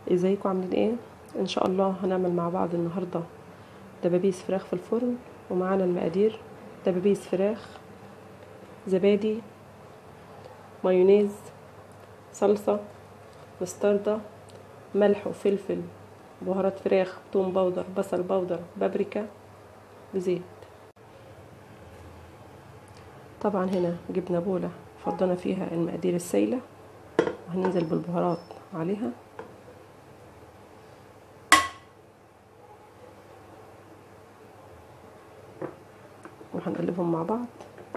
ازيكم عاملين ايه؟ ان شاء الله هنعمل مع بعض النهارده دبابيس فراخ في الفرن. ومعانا المقادير: دبابيس فراخ، زبادي، مايونيز، صلصه، مستردة، ملح وفلفل، بهارات فراخ، توم باودر، بصل باودر، بابريكا، وزيت. طبعا هنا جبنا بوله فضينا فيها المقادير السايله، وهننزل بالبهارات عليها وهنقلبهم مع بعض.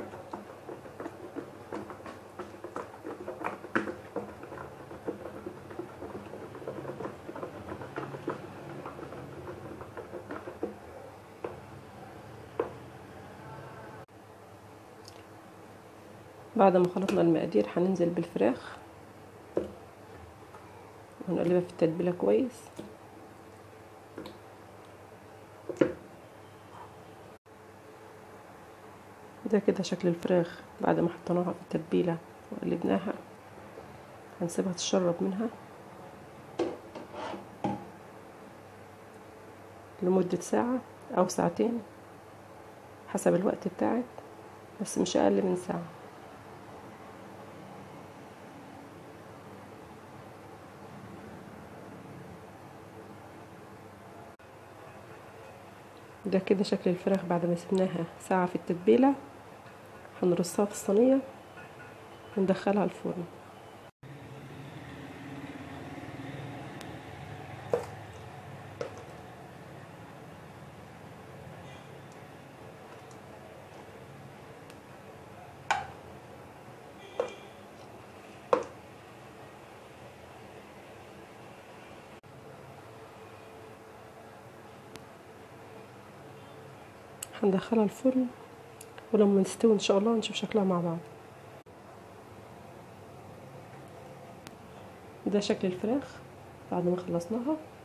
بعد ما خلطنا المقادير هننزل بالفراخ ونقلبها في التتبيله كويس. ده كده شكل الفراخ بعد ما حطيناها في التتبيله وقلبناها. هنسيبها تشرب منها لمدة ساعة أو ساعتين حسب الوقت بتاعك، بس مش أقل من ساعة. ده كده شكل الفراخ بعد ما سبناها ساعة في التتبيلة. هنرصها في الصينية وندخلها الفرن. هندخلها الفرن ولما تستوي ان شاء الله نشوف شكلها مع بعض. ده شكل الفراخ بعد ما خلصناها.